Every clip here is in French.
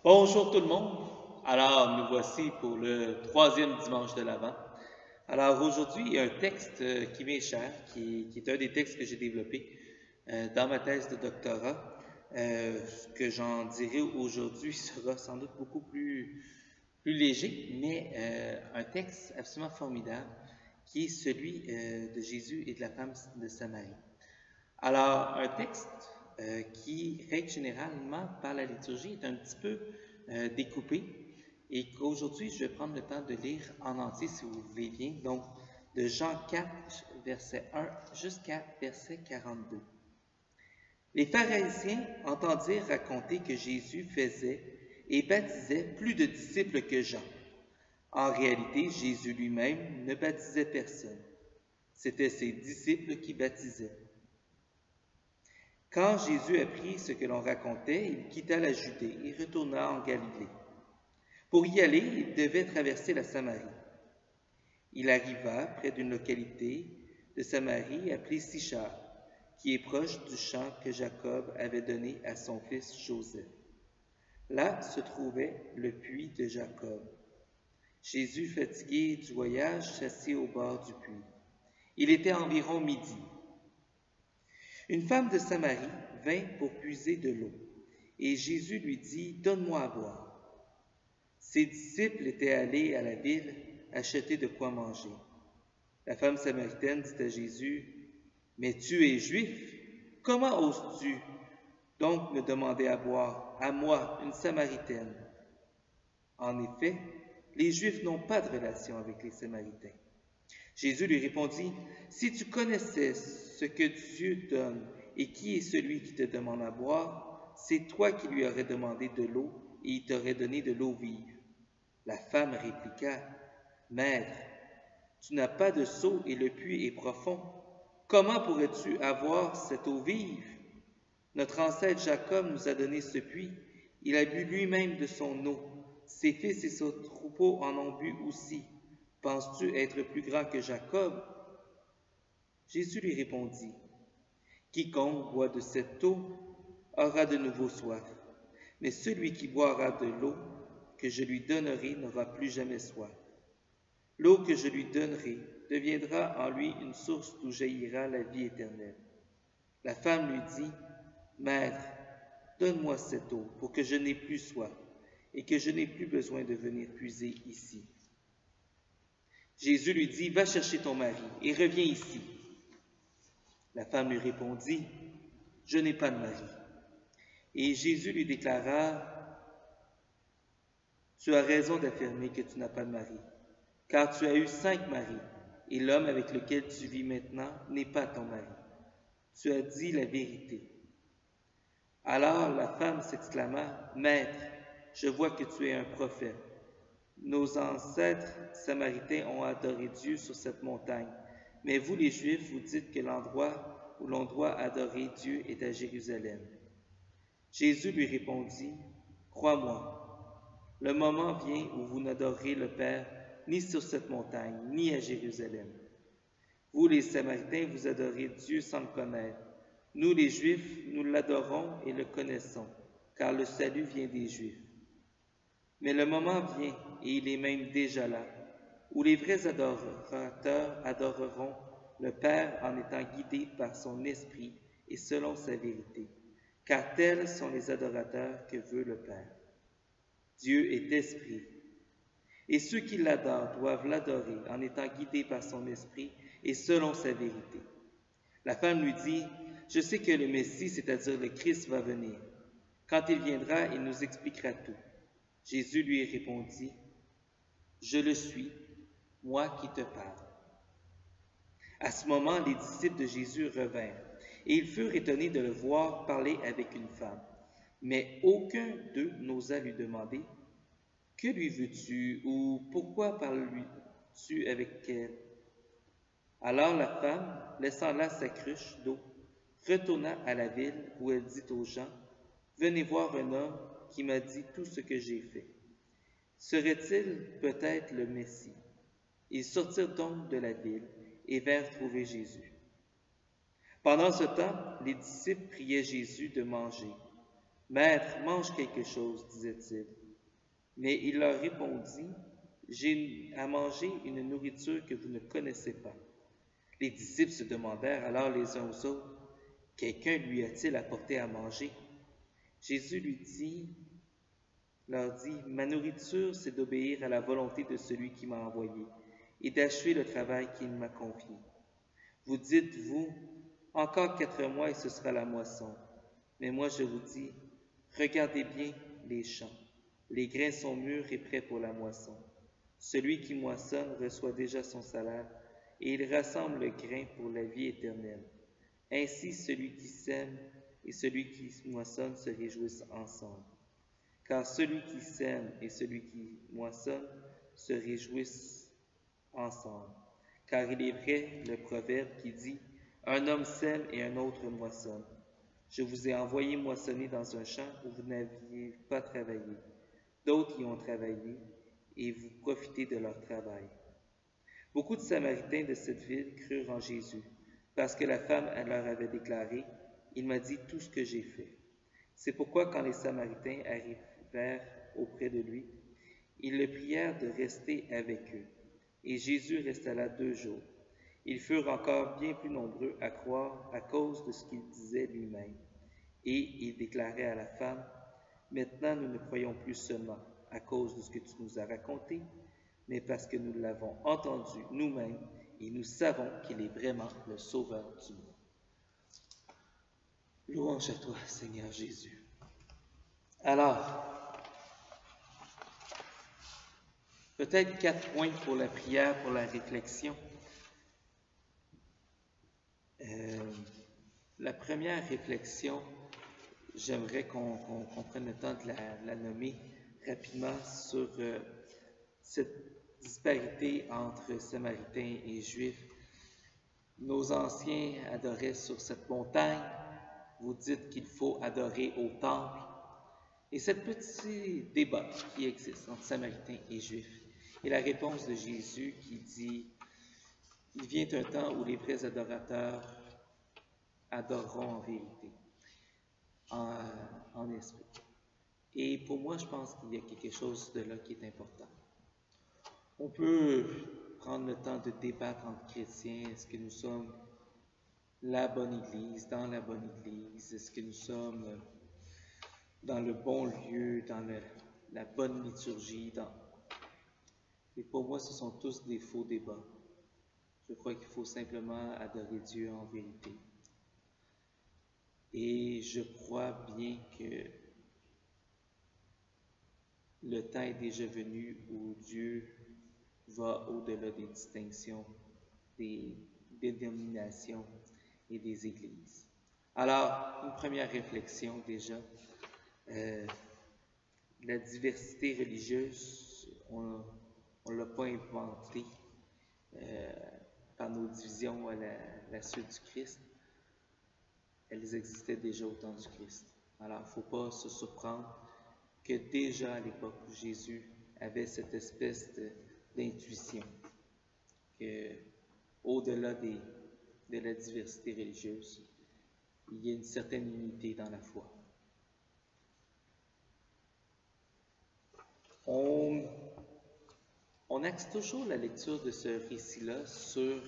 Bonjour tout le monde. Alors, nous voici pour le troisième dimanche de l'Avent. Alors, aujourd'hui, il y a un texte qui m'est cher, qui est un des textes que j'ai développé dans ma thèse de doctorat. Ce que j'en dirai aujourd'hui sera sans doute beaucoup plus léger, mais un texte absolument formidable qui est celui de Jésus et de la femme de Samarie. Alors, un texte qui, règle généralement, par la liturgie, est un petit peu découpé et qu'aujourd'hui, je vais prendre le temps de lire en entier, si vous voulez bien. Donc, de Jean 4, verset 1 jusqu'à verset 42. Les pharisiens entendirent raconter que Jésus faisait et baptisait plus de disciples que Jean. En réalité, Jésus lui-même ne baptisait personne. C'étaient ses disciples qui baptisaient. Quand Jésus apprit ce que l'on racontait, il quitta la Judée et retourna en Galilée. Pour y aller, il devait traverser la Samarie. Il arriva près d'une localité de Samarie appelée Sichar, qui est proche du champ que Jacob avait donné à son fils Joseph. Là se trouvait le puits de Jacob. Jésus, fatigué du voyage, s'assit au bord du puits. Il était environ midi. Une femme de Samarie vint pour puiser de l'eau, et Jésus lui dit, « Donne-moi à boire. » Ses disciples étaient allés à la ville acheter de quoi manger. La femme samaritaine dit à Jésus, « Mais tu es juif, comment oses-tu donc me demander à boire, à moi, une Samaritaine? » En effet, les Juifs n'ont pas de relation avec les Samaritains. Jésus lui répondit, « Si tu connaissais ce que Dieu donne et qui est celui qui te demande à boire, c'est toi qui lui aurais demandé de l'eau et il t'aurait donné de l'eau vive. » La femme répliqua, « Maître, tu n'as pas de seau et le puits est profond. Comment pourrais-tu avoir cette eau vive? Notre ancêtre Jacob nous a donné ce puits. Il a bu lui-même de son eau. Ses fils et son troupeau en ont bu aussi. Penses-tu être plus grand que Jacob? » Jésus lui répondit, « Quiconque boit de cette eau aura de nouveau soif, mais celui qui boira de l'eau que je lui donnerai n'aura plus jamais soif. L'eau que je lui donnerai deviendra en lui une source d'où jaillira la vie éternelle. » La femme lui dit, « Maître, donne-moi cette eau pour que je n'ai plus soif et que je n'ai plus besoin de venir puiser ici. » Jésus lui dit, « Va chercher ton mari et reviens ici. » La femme lui répondit, « Je n'ai pas de mari. » Et Jésus lui déclara, « Tu as raison d'affirmer que tu n'as pas de mari, car tu as eu 5 maris, et l'homme avec lequel tu vis maintenant n'est pas ton mari. Tu as dit la vérité. » Alors la femme s'exclama, « Maître, je vois que tu es un prophète. Nos ancêtres samaritains ont adoré Dieu sur cette montagne, mais vous les Juifs, vous dites que l'endroit où l'on doit adorer Dieu est à Jérusalem. » Jésus lui répondit, « Crois-moi, le moment vient où vous n'adorerez le Père ni sur cette montagne, ni à Jérusalem. Vous les Samaritains, vous adorez Dieu sans le connaître. Nous les Juifs, nous l'adorons et le connaissons, car le salut vient des Juifs. Mais le moment vient, et il est même déjà là, où les vrais adorateurs adoreront le Père en étant guidés par son esprit et selon sa vérité, car tels sont les adorateurs que veut le Père. Dieu est esprit, et ceux qui l'adorent doivent l'adorer en étant guidés par son esprit et selon sa vérité. » La femme lui dit, « Je sais que le Messie, c'est-à-dire le Christ, va venir. Quand il viendra, il nous expliquera tout. » Jésus lui répondit, « Je le suis, moi qui te parle. » À ce moment, les disciples de Jésus revinrent, et ils furent étonnés de le voir parler avec une femme. Mais aucun d'eux n'osa lui demander, « Que lui veux-tu » ou « Pourquoi parles-tu avec elle ?» Alors la femme, laissant là sa cruche d'eau, retourna à la ville où elle dit aux gens, « Venez voir un homme qui m'a dit tout ce que j'ai fait. Serait-il peut-être le Messie? » Ils sortirent donc de la ville et vinrent trouver Jésus. Pendant ce temps, les disciples priaient Jésus de manger. Maître, mange quelque chose, disait-il. Mais il leur répondit, j'ai à manger une nourriture que vous ne connaissez pas. Les disciples se demandèrent alors les uns aux autres, quelqu'un lui a-t-il apporté à manger? Jésus leur dit, ma nourriture, c'est d'obéir à la volonté de celui qui m'a envoyé et d'achever le travail qu'il m'a confié. Vous dites, vous, encore 4 mois et ce sera la moisson. Mais moi je vous dis, regardez bien les champs. Les grains sont mûrs et prêts pour la moisson. Celui qui moissonne reçoit déjà son salaire et il rassemble le grain pour la vie éternelle. Ainsi celui qui sème et celui qui moissonne se réjouissent ensemble. Car celui qui sème et celui qui moissonne se réjouissent ensemble. Car il est vrai le proverbe qui dit, un homme sème et un autre moissonne. Je vous ai envoyé moissonner dans un champ où vous n'aviez pas travaillé. D'autres y ont travaillé et vous profitez de leur travail. Beaucoup de Samaritains de cette ville crurent en Jésus, parce que la femme leur avait déclaré, il m'a dit tout ce que j'ai fait. C'est pourquoi quand les Samaritains arrivèrent auprès de lui, ils le prièrent de rester avec eux. Et Jésus resta là 2 jours. Ils furent encore bien plus nombreux à croire à cause de ce qu'il disait lui-même. Et il déclarait à la femme, maintenant nous ne croyons plus seulement à cause de ce que tu nous as raconté, mais parce que nous l'avons entendu nous-mêmes et nous savons qu'il est vraiment le Sauveur du monde. Louange à toi, Seigneur Jésus. Alors, peut-être 4 points pour la prière, pour la réflexion. La première réflexion, j'aimerais qu'on prenne le temps de la nommer rapidement sur cette disparité entre Samaritains et Juifs. Nos anciens adoraient sur cette montagne, vous dites qu'il faut adorer au temple. Et ce petit débat qui existe entre Samaritains et Juifs, et la réponse de Jésus qui dit, il vient un temps où les vrais adorateurs adoreront en vérité, en esprit. Et pour moi, je pense qu'il y a quelque chose de là qui est important. On peut prendre le temps de débattre entre chrétiens. Est-ce que nous sommes la bonne Église, dans la bonne Église? Est-ce que nous sommes dans le bon lieu, dans la bonne liturgie? Et pour moi, ce sont tous des faux débats. Je crois qu'il faut simplement adorer Dieu en vérité. Et je crois bien que le temps est déjà venu où Dieu va au-delà des distinctions, des dénominations et des églises. Alors, une première réflexion déjà. La diversité religieuse, on ne l'a pas inventée par nos divisions à la suite du Christ. Elles existaient déjà au temps du Christ. Alors, il ne faut pas se surprendre que déjà à l'époque où Jésus avait cette espèce d'intuition que, au-delà de la diversité religieuse, il y a une certaine unité dans la foi. On axe toujours la lecture de ce récit-là sur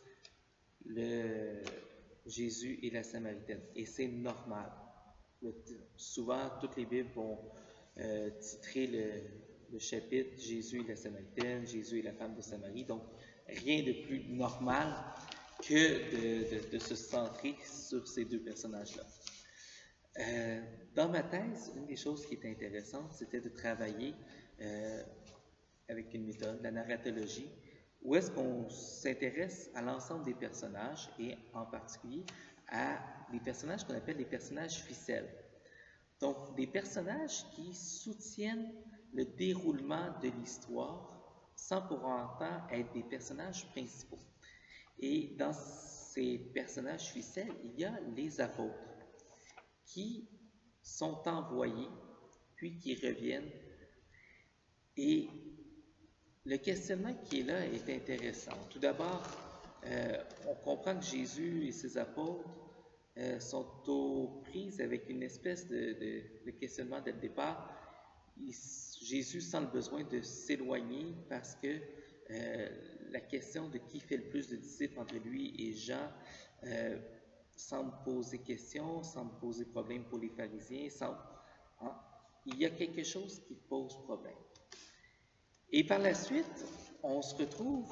Jésus et la Samaritaine, et c'est normal. Souvent, toutes les Bibles vont titrer le chapitre « Jésus et la Samaritaine »,« Jésus et la femme de Samarie », donc rien de plus normal que de se centrer sur ces 2 personnages-là. Dans ma thèse, une des choses qui était intéressante, c'était de travailler avec une méthode, la narratologie, où est-ce qu'on s'intéresse à l'ensemble des personnages et en particulier à des personnages qu'on appelle des personnages ficelles. Donc, des personnages qui soutiennent le déroulement de l'histoire sans pour autant être des personnages principaux. Et dans ces personnages ficelles, il y a les apôtres qui sont envoyés, puis qui reviennent. Et le questionnement qui est là est intéressant. Tout d'abord, on comprend que Jésus et ses apôtres sont aux prises avec une espèce de questionnement dès le départ. Jésus sent le besoin de s'éloigner parce que la question de qui fait le plus de disciples entre lui et Jean semble poser question, semble poser problème pour les pharisiens, hein, il y a quelque chose qui pose problème. Et par la suite, on se retrouve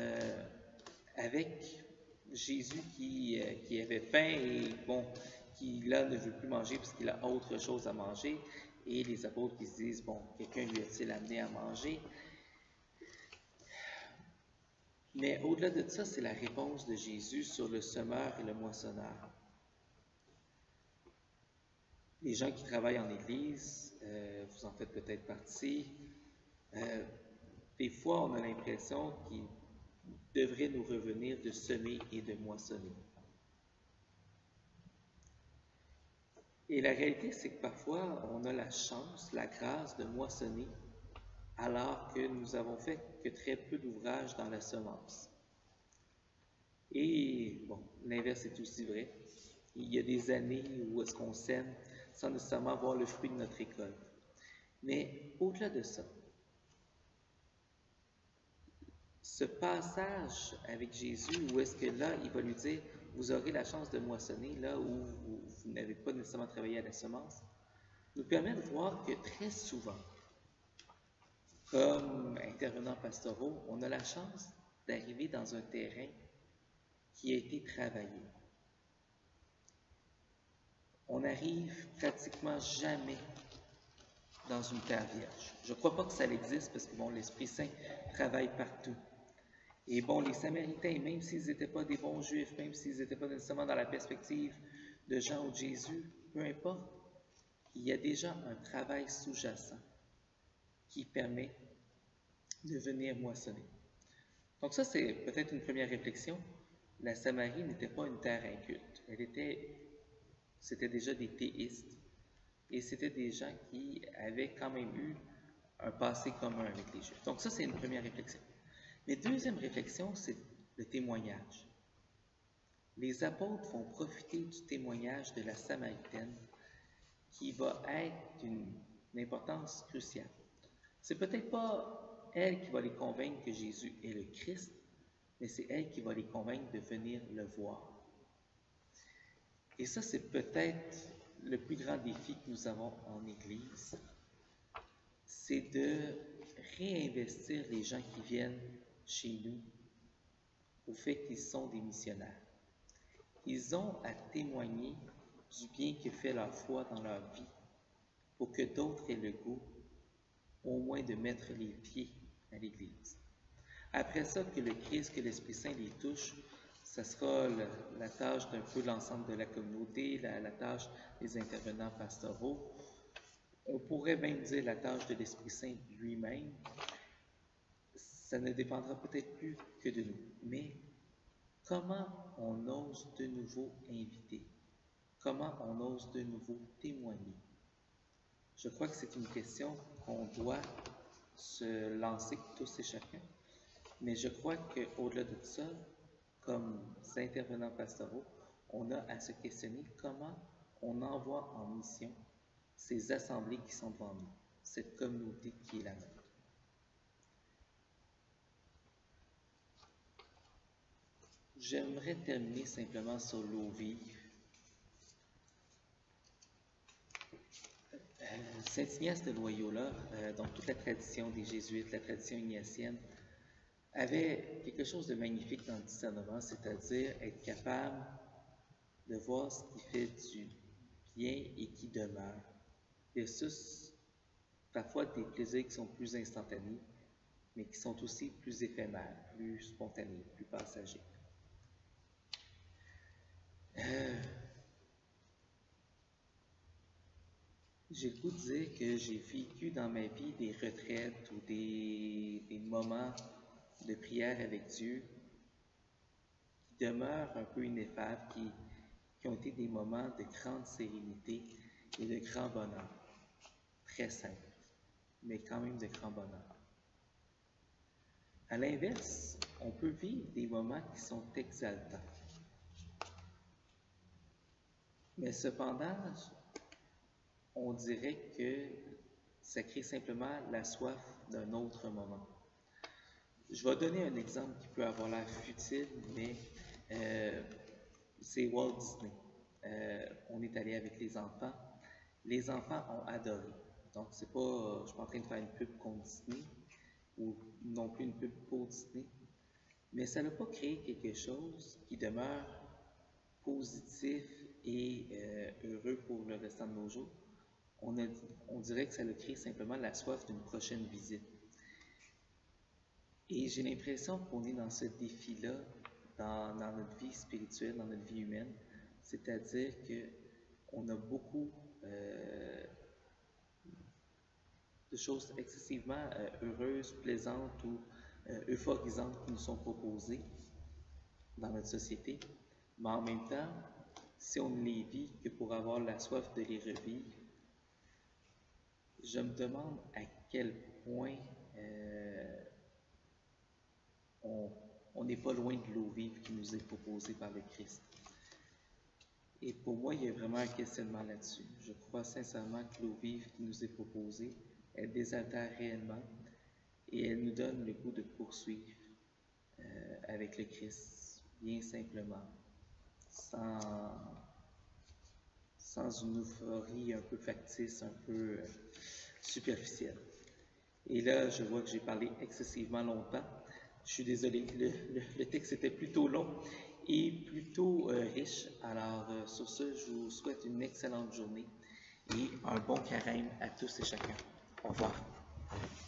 avec Jésus qui avait faim et bon, qui là ne veut plus manger parce qu'il a autre chose à manger. Et les apôtres qui se disent, bon, quelqu'un lui a-t-il amené à manger? Mais au-delà de ça, c'est la réponse de Jésus sur le semeur et le moissonneur. Les gens qui travaillent en Église, vous en faites peut-être partie, des fois on a l'impression qu'il devrait nous revenir de semer et de moissonner. Et la réalité, c'est que parfois, on a la chance, la grâce de moissonner, alors que nous avons fait que très peu d'ouvrages dans la semence. Et bon, l'inverse est aussi vrai. Il y a des années où est-ce qu'on sème sans nécessairement voir le fruit de notre récolte. Mais au-delà de ça, ce passage avec Jésus, où est-ce que là, il va lui dire, vous aurez la chance de moissonner là où vous n'avez pas nécessairement travaillé à la semence, nous permet de voir que très souvent, comme intervenants pastoraux, on a la chance d'arriver dans un terrain qui a été travaillé. On n'arrive pratiquement jamais dans une terre vierge. Je ne crois pas que ça existe parce que bon, l'Esprit Saint travaille partout. Et bon, les Samaritains, même s'ils n'étaient pas des bons Juifs, même s'ils n'étaient pas nécessairement dans la perspective de Jean ou de Jésus, peu importe, il y a déjà un travail sous-jacent qui permet de venir moissonner. Donc ça, c'est peut-être une première réflexion. La Samarie n'était pas une terre inculte. C'était déjà des théistes. Et c'était des gens qui avaient quand même eu un passé commun avec les Juifs. Donc ça, c'est une première réflexion. Mais deuxième réflexion, c'est le témoignage. Les apôtres vont profiter du témoignage de la Samaritaine qui va être d'une importance cruciale. C'est peut-être pas elle qui va les convaincre que Jésus est le Christ, mais c'est elle qui va les convaincre de venir le voir. Et ça, c'est peut-être le plus grand défi que nous avons en Église, c'est de réinvestir les gens qui viennent chez nous au fait qu'ils sont des missionnaires. Ils ont à témoigner du bien que fait leur foi dans leur vie pour que d'autres aient le goût, au moins, de mettre les pieds à l'Église. Après ça, que le Christ, que l'Esprit Saint les touche, ça sera la tâche d'un peu l'ensemble de la communauté, la tâche des intervenants pastoraux. On pourrait même dire la tâche de l'Esprit Saint lui-même. Ça ne dépendra peut-être plus que de nous. Mais comment on ose de nouveau inviter? Comment on ose de nouveau témoigner? Je crois que c'est une question qu'on doit se lancer tous et chacun. Mais je crois qu'au-delà de ça, comme intervenants pastoraux, on a à se questionner comment on envoie en mission ces assemblées qui sont devant nous, cette communauté qui est la nôtre. J'aimerais terminer simplement sur l'eau vive. Saint Ignace de Loyola, donc toute la tradition des jésuites, la tradition ignatienne, avait quelque chose de magnifique dans le discernement, c'est-à-dire être capable de voir ce qui fait du bien et qui demeure, versus parfois des plaisirs qui sont plus instantanés, mais qui sont aussi plus éphémères, plus spontanés, plus passagers. J'ai le goût de dire que j'ai vécu dans ma vie des retraites ou des moments de prière avec Dieu qui demeurent un peu ineffables, qui ont été des moments de grande sérénité et de grand bonheur. Très simple, mais quand même de grand bonheur. À l'inverse, on peut vivre des moments qui sont exaltants. Mais cependant, on dirait que ça crée simplement la soif d'un autre moment. Je vais donner un exemple qui peut avoir l'air futile, mais c'est Walt Disney. On est allé avec les enfants. Les enfants ont adoré. Donc, c'est pas, je suis pas en train de faire une pub contre Disney ou non plus une pub pour Disney, mais ça n'a pas créé quelque chose qui demeure positif et heureux pour le restant de nos jours. On dirait que ça a créé simplement la soif d'une prochaine visite. Et j'ai l'impression qu'on est dans ce défi-là, dans notre vie spirituelle, dans notre vie humaine, c'est-à-dire qu'on a beaucoup de choses excessivement heureuses, plaisantes ou euphorisantes qui nous sont proposées dans notre société, mais en même temps, si on ne les vit que pour avoir la soif de les revivre, je me demande à quel point on n'est pas loin de l'eau vive qui nous est proposée par le Christ. Et pour moi, il y a vraiment un questionnement là-dessus. Je crois sincèrement que l'eau vive qui nous est proposée, elle désaltère réellement et elle nous donne le goût de poursuivre avec le Christ, bien simplement, sans une euphorie un peu factice, un peu superficielle. Et là, je vois que j'ai parlé excessivement longtemps. Je suis désolé, le texte était plutôt long et plutôt riche. Alors, sur ce, je vous souhaite une excellente journée et un bon carême à tous et chacun. Au revoir.